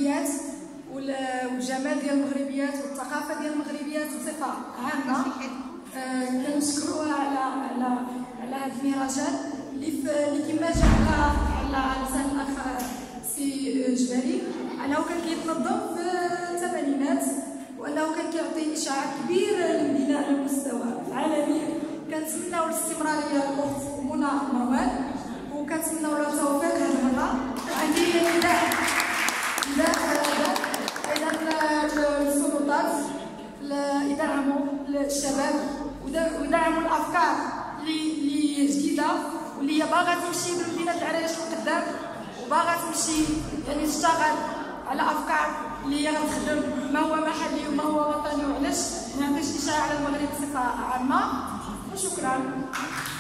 المغربيات والجمال ديال المغربيات والثقافه ديال المغربيات بصفه عامه. كنشكروها على هذه المهرجان اللي كما جا على لسان الاخ سي جبالي انه كان كيتنظم في الثمانينات وانه كان كيعطي اشعاع كبير للمدينه على المستوى العالمي. كنتمناو الاستمراريه للاخت منى مروان وكنتمناو لها التوفيق هذه المره. عندي نداء ايضا للسلطات يدعموا الشباب ويدعموا الافكار اللي جديده واللي باغا تمشي بمدينه العرائش لقدام وباغا تمشي يعني تشتغل على افكار اللي هي غتخدم ما هو محلي وما هو وطني وعلاش ما نعطيش اشاعه على المغرب بصفه عامه. وشكرا.